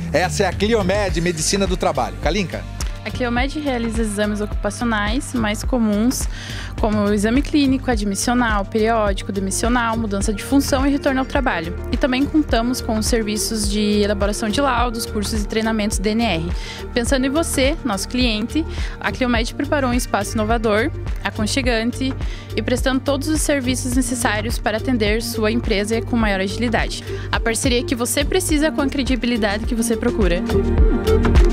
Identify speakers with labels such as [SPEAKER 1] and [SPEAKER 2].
[SPEAKER 1] Essa é a Cleomed Medicina do Trabalho. Kalinka.
[SPEAKER 2] A Cleomed realiza exames ocupacionais mais comuns, como o exame clínico, admissional, periódico, demissional, mudança de função e retorno ao trabalho. E também contamos com os serviços de elaboração de laudos, cursos e treinamentos DNR. Pensando em você, nosso cliente, a Cleomed preparou um espaço inovador, aconchegante e prestando todos os serviços necessários para atender sua empresa com maior agilidade. A parceria que você precisa com a credibilidade que você procura.